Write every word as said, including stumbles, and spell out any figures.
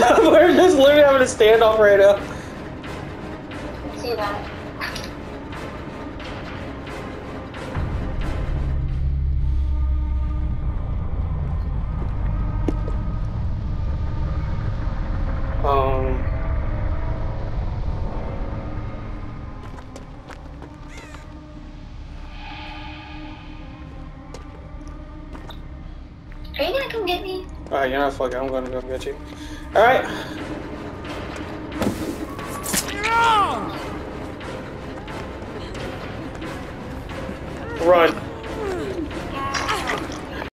We're just literally having a standoff right now. I see that. Um. Are you gonna come get me? Alright, you're not fucking. I'm gonna go get you. Alright. Run.